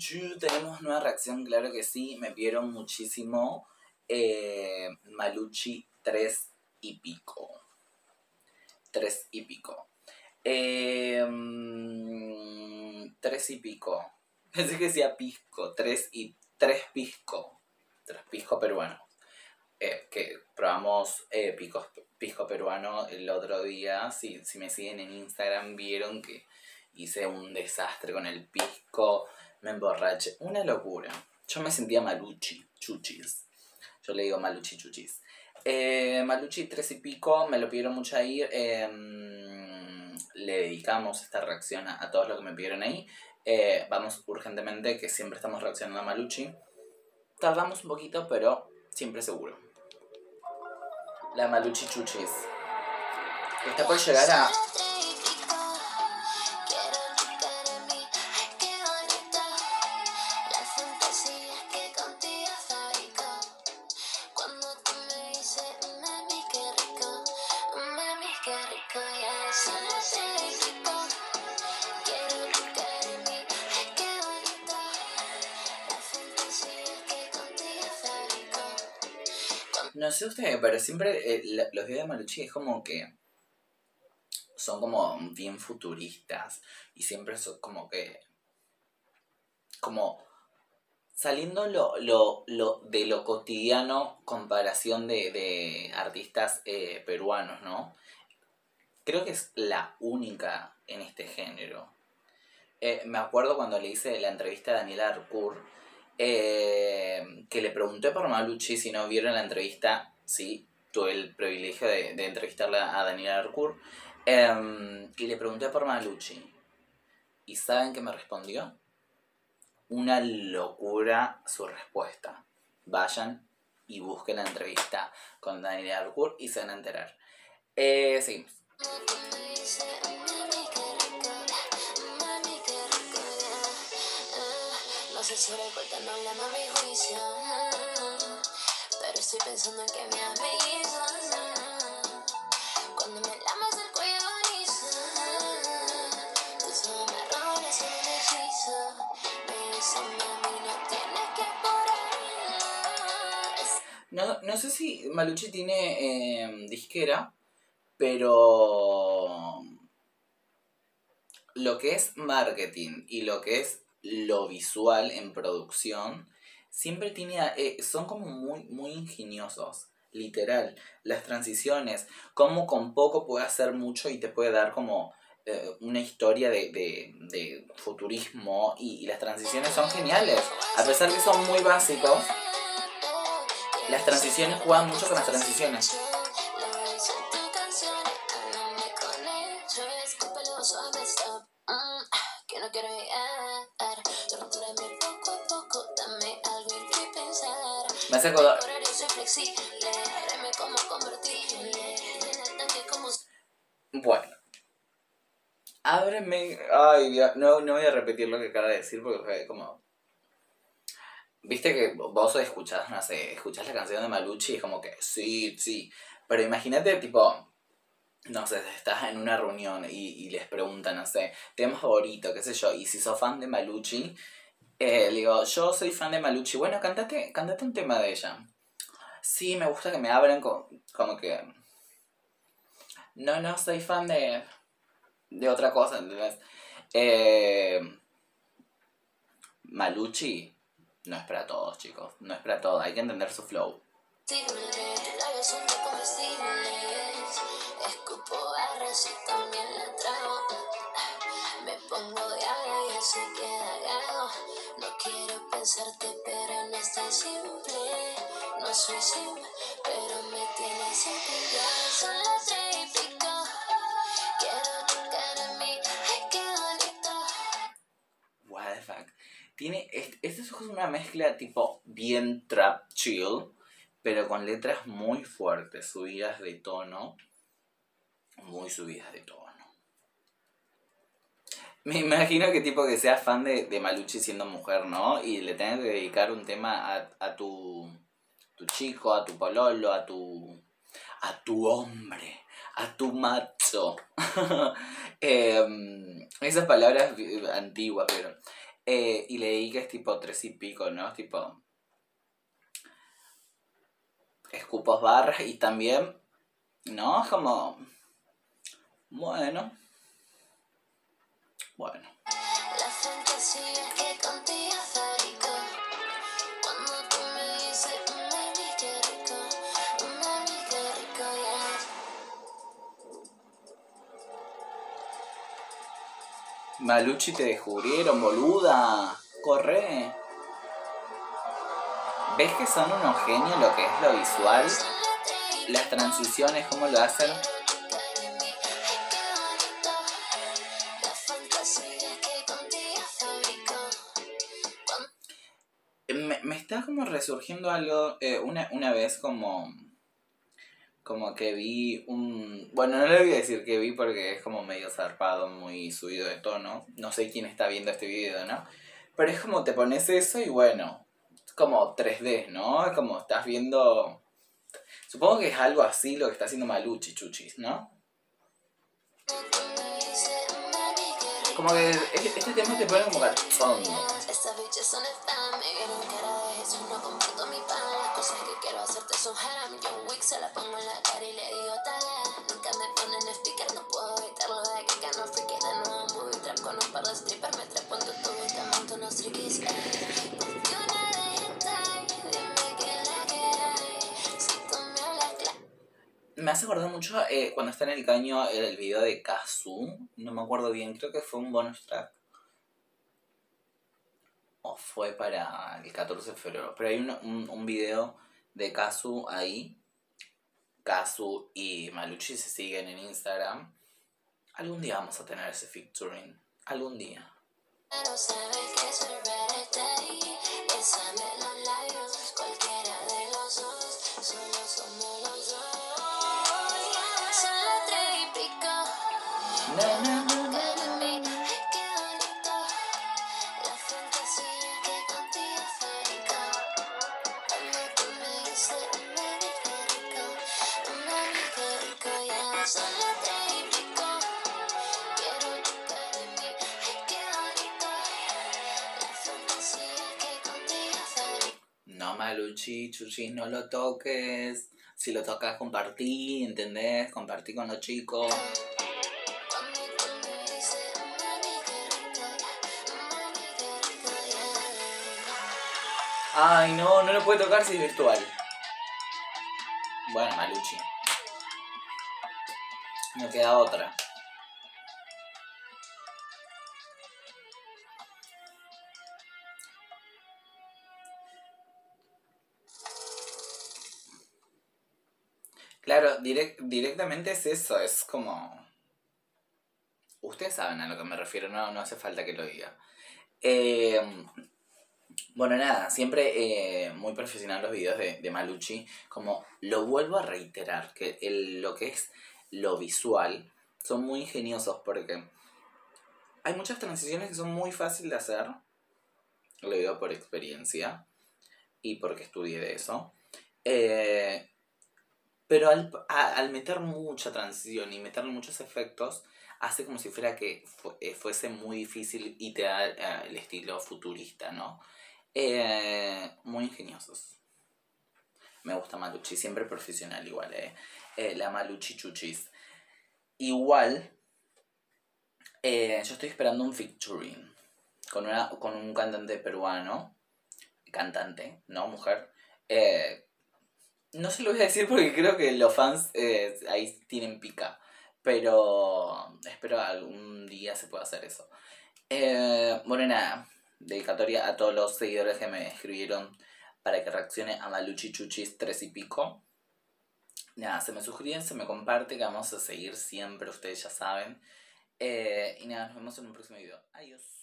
Tenemos nueva reacción, claro que sí. Me vieron muchísimo. Maluchi 3 y pico. 3 y pico. 3 y pico. Pensé que decía pisco. 3 pisco. 3 pisco peruano. Que probamos pisco peruano el otro día. Si me siguen en Instagram vieron que hice un desastre con el pisco. Me emborraché. Una locura. Yo me sentía Maluchi Chuchis. Yo le digo Maluchi Chuchis. Maluchi 3 y pico. Me lo pidieron mucho ahí. Le dedicamos esta reacción a todos los que me pidieron ahí. Vamos urgentemente, que siempre estamos reaccionando a Maluchi. Tardamos un poquito, pero siempre seguro. La Maluchi Chuchis. Está por llegar a... No sé ustedes, pero siempre los videos de Maluchi es como que son como bien futuristas y siempre son como que como saliendo de lo cotidiano comparación de artistas peruanos, ¿no? Creo que es la única en este género. Me acuerdo cuando le hice la entrevista a Daniela Arcour, que le pregunté por Maluchi. Si no vieron la entrevista, sí, tuve el privilegio de entrevistarla a Daniela Arcour, y le pregunté por Maluchi. ¿Y saben qué me respondió? Una locura su respuesta. Vayan y busquen la entrevista con Daniela Arcour y se van a enterar. Seguimos. No sé si recuerda, no le amo mi juicio, pero estoy pensando en que me avisas. Cuando me lamas el cuello agoniza, tus ojos me roban sin un hechizo. Me dicen, mami, no tienes que apurar. No sé si Maluchi tiene disquera, pero lo que es marketing y lo que es lo visual en producción siempre tiene, son como muy ingeniosos, literal. Las transiciones, cómo con poco puede hacer mucho y te puede dar como una historia de futurismo, y las transiciones son geniales. A pesar que son muy básicos, las transiciones juegan mucho con las transiciones. Me hace acordar. Bueno. Ábreme. Ay, Dios. No voy a repetir lo que acaba de decir porque fue como... Viste que vos escuchás, no sé, escuchás la canción de Maluchi y es como que sí. Pero imagínate, tipo, no sé, estás en una reunión y les preguntan, no sé, tema favorito, qué sé yo, y si sos fan de Maluchi, le digo, yo soy fan de Maluchi. Bueno, cantate un tema de ella. Sí, me gusta que me abran como que... No, soy fan de otra cosa, ¿entendés? Maluchi no es para todos, chicos. No es para todos. Hay que entender su flow. Escupo barras y también la trago. Me pongo de agua y se queda gago. No quiero pensarte, pero no es tan simple. No soy simple, pero me tienes simple. Ya son las 3 y pico. Quiero tocar a mí, ay, qué bonito. What the fuck. Este es una mezcla tipo bien trap chill, pero con letras muy fuertes, subidas de tono. Muy subidas de tono. Me imagino que tipo que seas fan de Maluchi siendo mujer, ¿no? Y le tengas que dedicar un tema a tu chico, a tu pololo, a tu hombre, a tu macho. Esas palabras antiguas, pero... Y leí que es tipo 3 y pico, ¿no? Es tipo escupos barras y también, ¿no? Es como, bueno, bueno. La fantasía que contigo fabrico. Cuando tú me dices, mami, qué rico, yeah. Maluchi, te descubrieron, boluda. Corre. ¿Ves que son unos genios lo que es lo visual? Las transiciones, cómo lo hacen. Me está como resurgiendo algo, una vez como que vi un... Bueno, no le voy a decir que vi porque es como medio zarpado, muy subido de tono. No sé quién está viendo este video, ¿no? Pero es como te pones eso y bueno, es como 3D, ¿no? Es como estás viendo... Supongo que es algo así lo que está haciendo Maluchi Chuchis, ¿no? Como que este tema te pone como cachondo. Estas bichas son spam, me vieron cara de Jesús, no comparto mi pan. Las cosas que quiero hacerte son haram. John Wick se la pongo en la cara y le digo tala. Nunca me ponen speaker, no puedo evitarlo. De que no freaky de nuevo movie trap con un par de strippers. Me trepo en tu tubo y te monto unos triquis. Porque una de hentai, dime que la que hay. Si tú me hablas claro. Me hace acordar mucho cuando está en el caño el video de Kazu. No me acuerdo bien, creo que fue un bonus track. O fue para el 14 de febrero. Pero hay un video de Kazu ahí. Kazu y Maluchi se siguen en Instagram. Algún día vamos a tener ese featuring. Algún día. Pero sabes que soy ready. Bésame los labios, cualquiera de los dos. Solo somos los dos. Son las 3:00. Na, na, na. Qué bonito. La fantasía que contigo fabrico. Cuando tú me dices, mami, qué rico, yeah. Son las 3:00. Quiero tocar en mí. Qué bonito. La fantasía que contigo fabrico. No, Maluchi, Chuchi, no lo toques. Si lo tocas, compartí, ¿entendés? Compartí con los chicos. Cuando tú me dices, mami, qué rico, yeah. Ay, no, no lo puede tocar si es virtual. Bueno, Maluchi. No queda otra. Claro, directamente es eso, es como... Ustedes saben a lo que me refiero, no hace falta que lo diga. Bueno, nada, siempre muy profesional los videos de Maluchi. Como lo vuelvo a reiterar, que lo que es lo visual son muy ingeniosos porque hay muchas transiciones que son muy fáciles de hacer. Lo digo por experiencia y porque estudié de eso. Pero al meter mucha transición y meterle muchos efectos, hace como si fuera que fuese muy difícil y te da el estilo futurista, ¿no? Muy ingeniosos. Me gusta Maluchi, siempre profesional igual, la Maluchi Chuchis. Igual, yo estoy esperando un featuring con un cantante peruano. Cantante, ¿no? Mujer. No se lo voy a decir porque creo que los fans ahí tienen pica. Pero espero algún día se pueda hacer eso. Bueno, nada. Dedicatoria a todos los seguidores que me escribieron para que reaccione a Maluchi Chuchis 3 y pico. Nada, se me suscriben, se me comparte, que vamos a seguir siempre, ustedes ya saben. Y nada, nos vemos en un próximo video. Adiós.